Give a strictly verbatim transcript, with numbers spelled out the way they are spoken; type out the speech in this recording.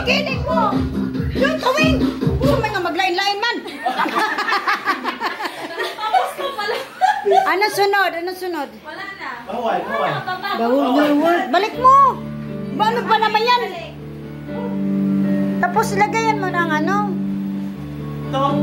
Giling mo! Yung tawing! Gusto mo nga maglain-lain man! Tapos ko pala. Ano sunod? Ano sunod? Wala na. Kaway, kaway. The whole world. Balik mo! Ba, ano pa naman yan? Tapos lagayan mo ng ano? Tawag